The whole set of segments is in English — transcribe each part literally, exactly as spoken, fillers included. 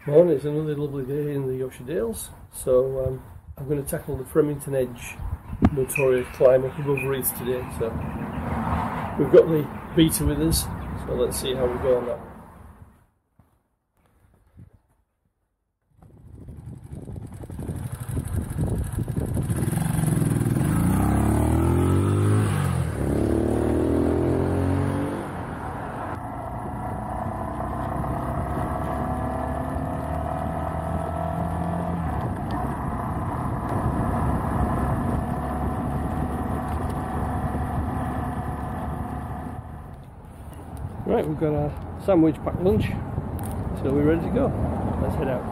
Morning, it's another lovely day in the Yorkshire Dales. So um, I'm going to tackle the Fremington Edge notorious climb up above Reeds today. So we've got the beta with us, so let's see how we go on that. Right, we've got our sandwich packed lunch, so we're ready to go. Let's head out.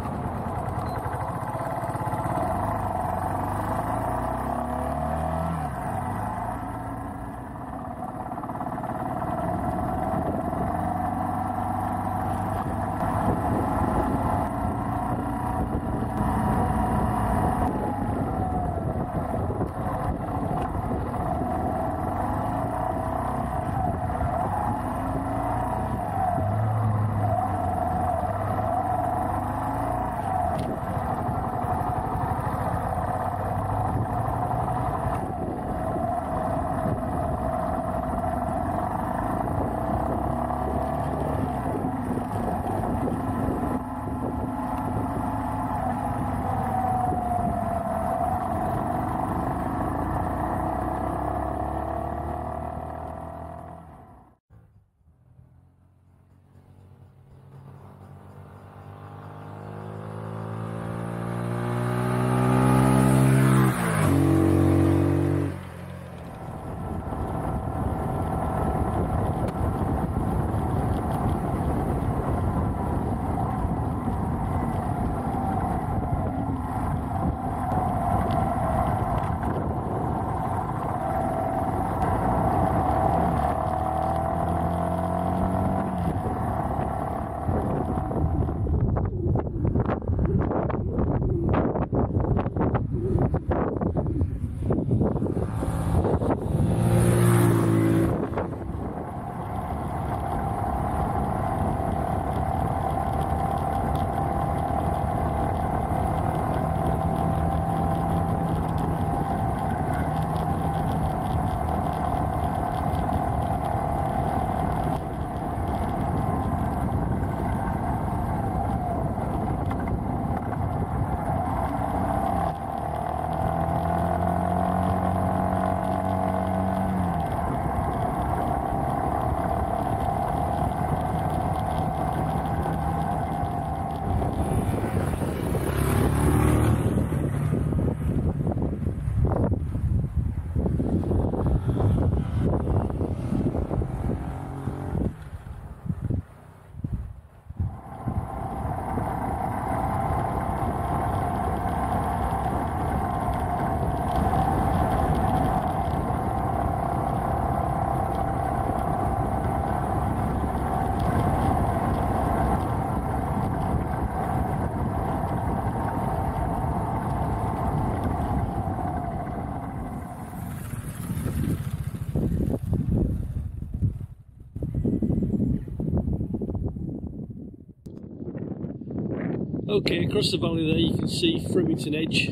Okay, across the valley there you can see Fremington Edge.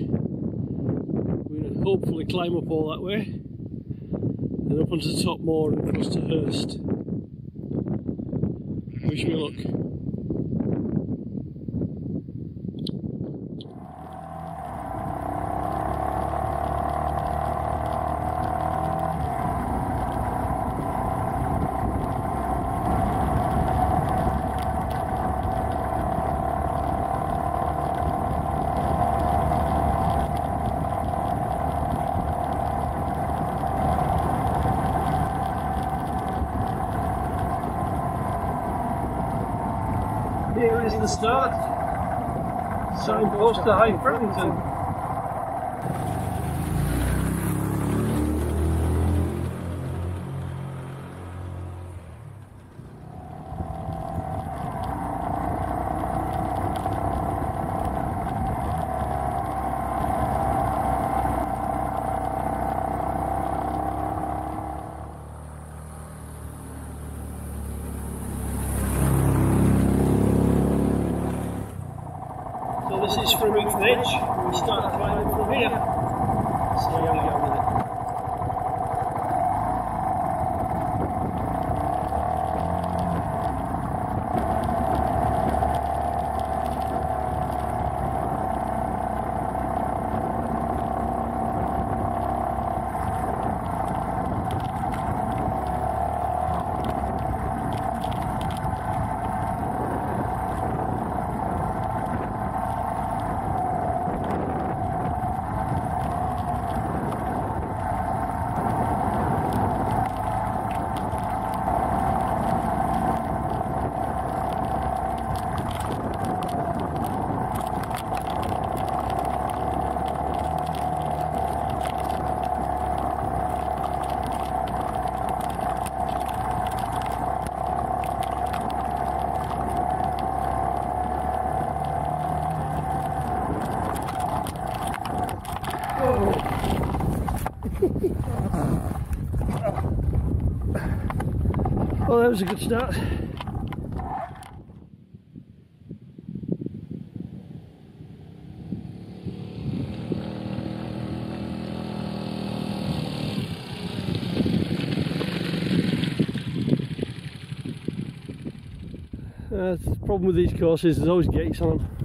We're going to hopefully climb up all that way and up onto the top more and across to Hurst. Wish me luck. Here is the start. Signpost to High Fremington. this is Frimington Edge. We start climbing from here. See how we go with it. Well, that was a good start. Uh, the problem with these courses, there's always gates on them.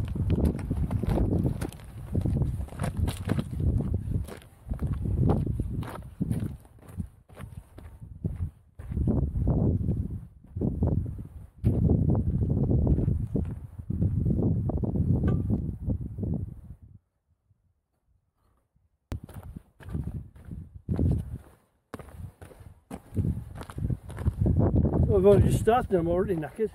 Well, I've only just started, I'm already knackered.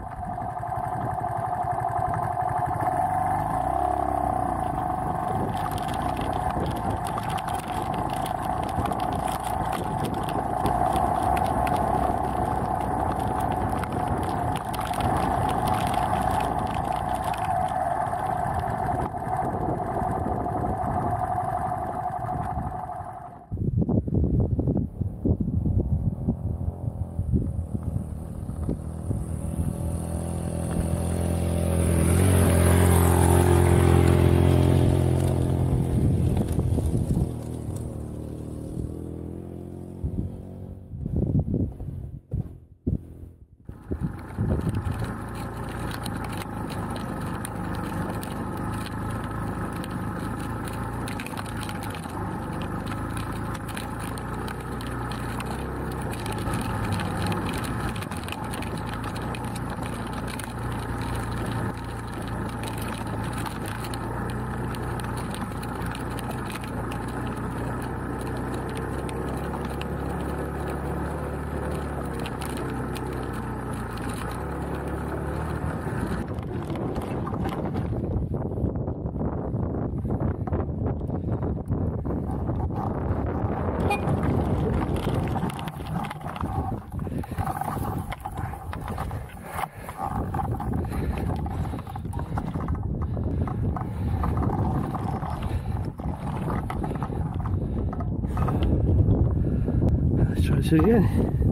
So again,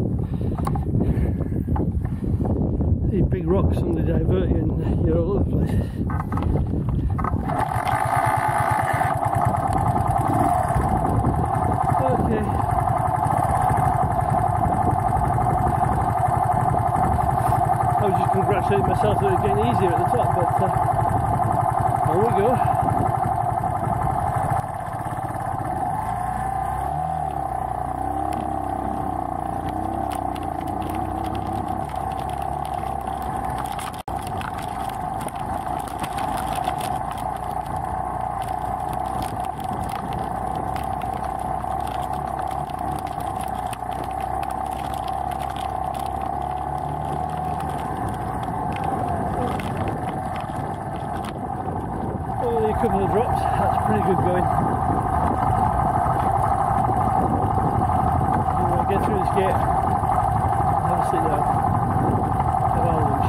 these big rocks suddenly divert you and you're all over the place. Okay. I was just congratulating myself that it was getting easier at the top, but uh, on we go. A couple of drops, that's pretty good going. We'll get through this gate, have a sit down, have our lunch.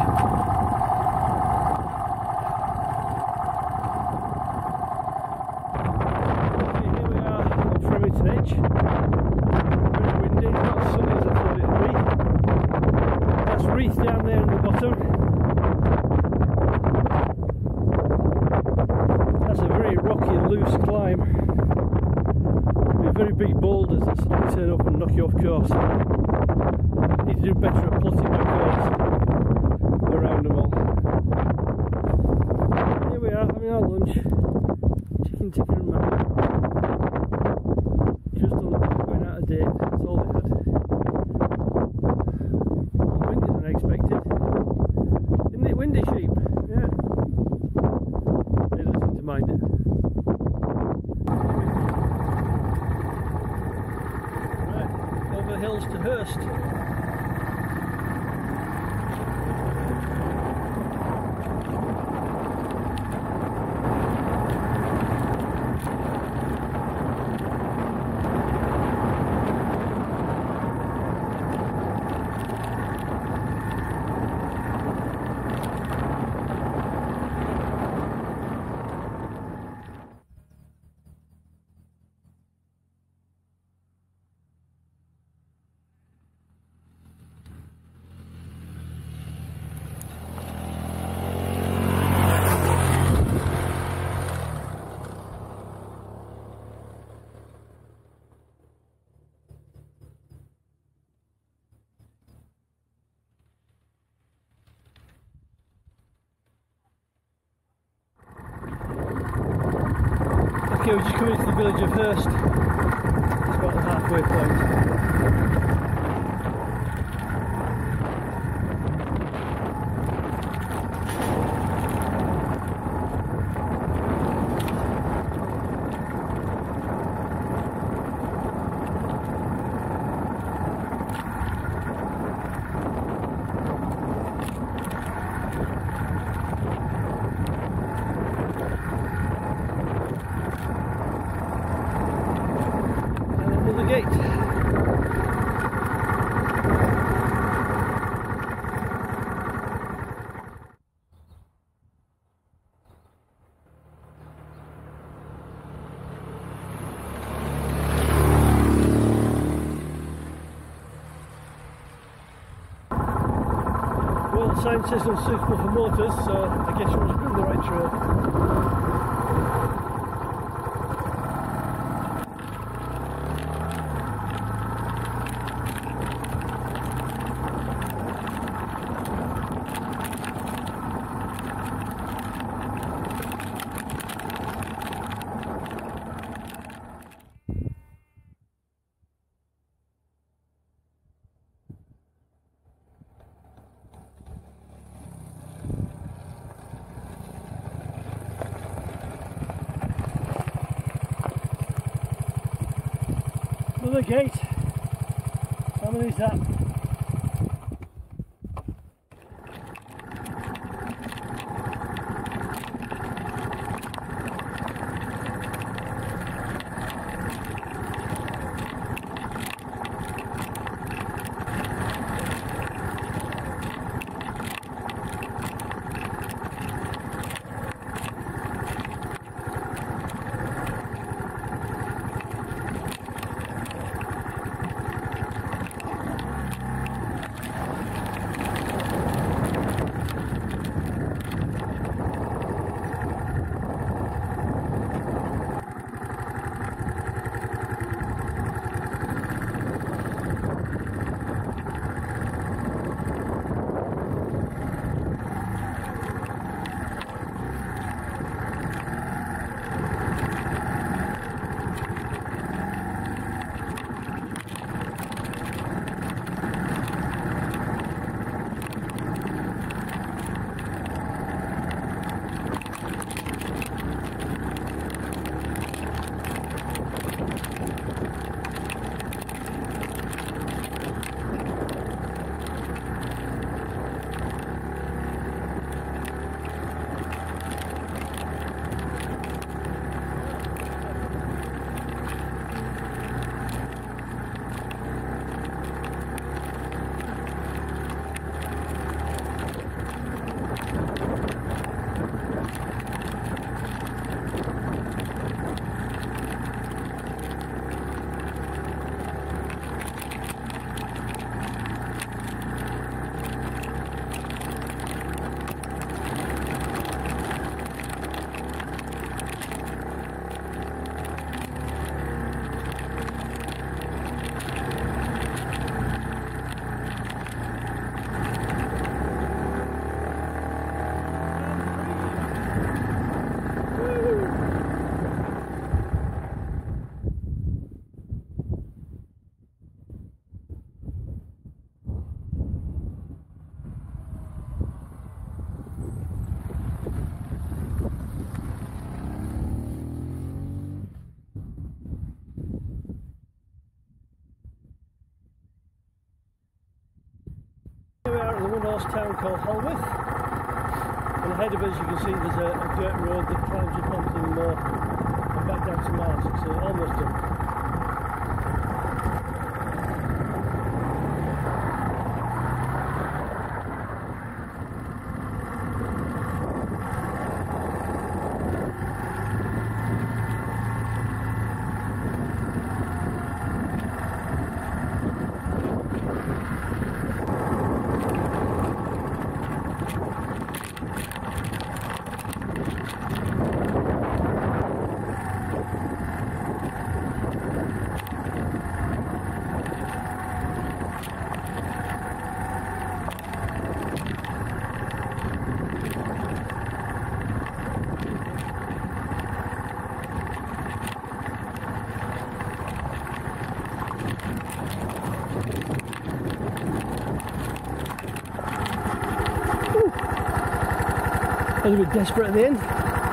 Okay, here we are at Frimington Edge. Very windy, not as sunny as I thought it would be. That's Reeth down there in the bottom. dangerous climb. Be very big boulders that suddenly turn up and knock you off course. Need to do better at plotting my course around them all. Here we are, having our lunch. Chicken tikka and Maggi. Just on the going out of date, that's all they had. More windy than I expected. Isn't it windy, sheep? Yeah. They don't seem to mind it. Right, over the hills to Hurst. Okay, we're just coming to the village of Hurst. It's about the halfway point. Gate. Well, the sign says unsuitable for motors, so I guess you must be on the right trail. Another gate. How many is that? town called Helworth, and ahead of us you can see there's a, a dirt road that climbs up onto the moor and back down to Mars, so almost done. I was a bit desperate at the end.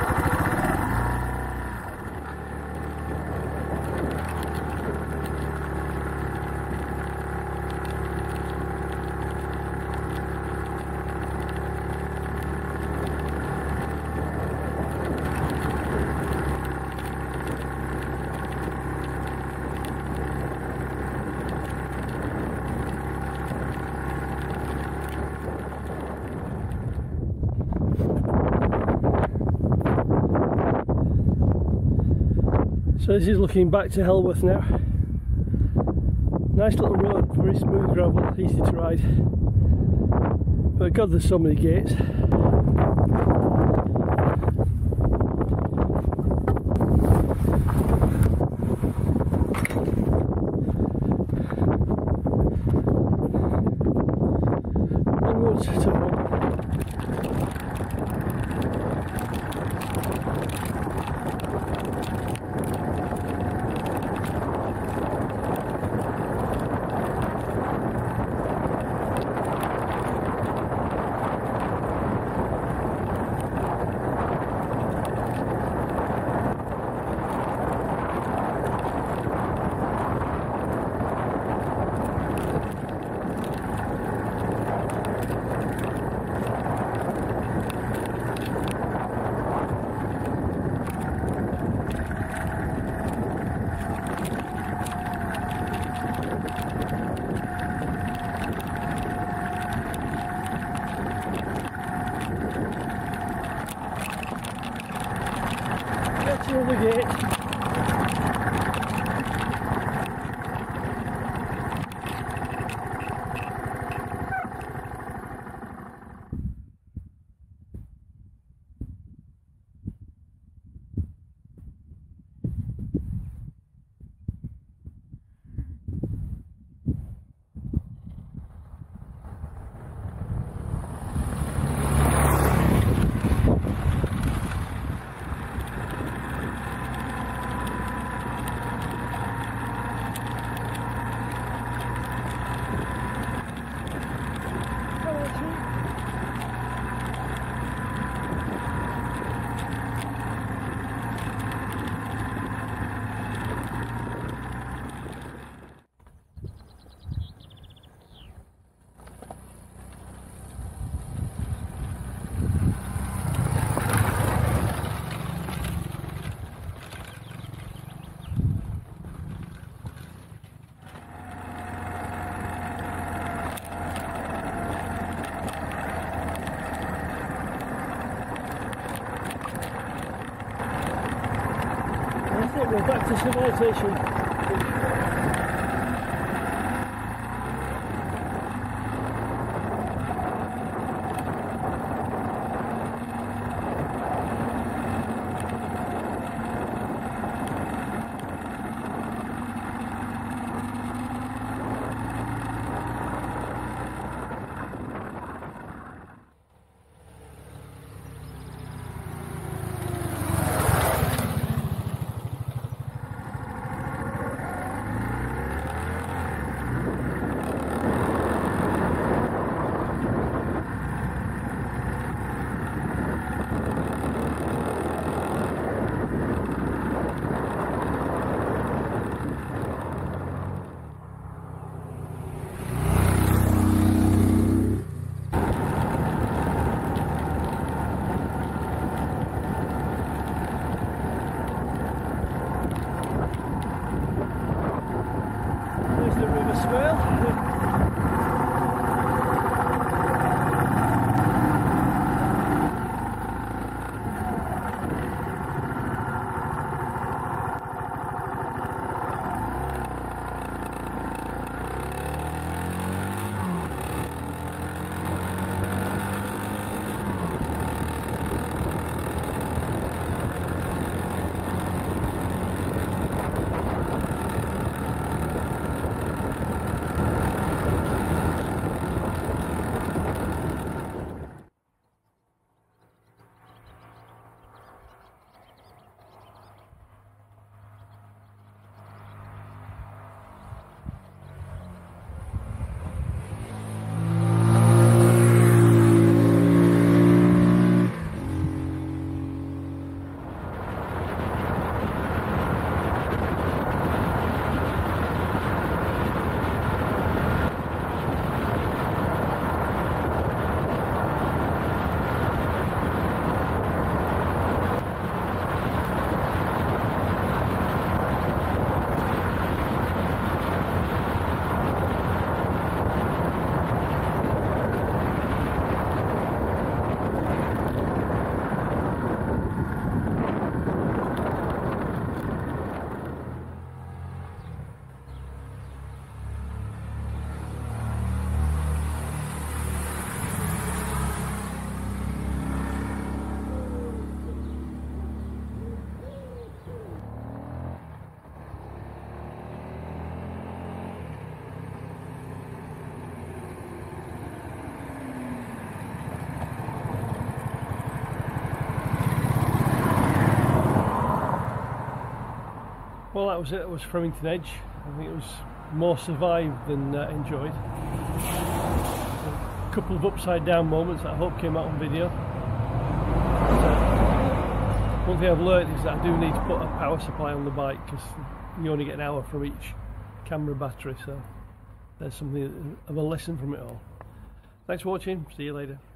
So this is looking back to Helworth now. Nice little road, very smooth gravel, easy to ride. But God, there's so many gates. Onwards to home. Through the gate. We're back to civilization. well, that was it. It was Flemington Edge. I think it was more survived than uh, enjoyed. A couple of upside down moments that I hope came out on video. But, uh, one thing I've learned is that I do need to put a power supply on the bike because you only get an hour from each camera battery, so there's something of a lesson from it all. Thanks for watching, see you later.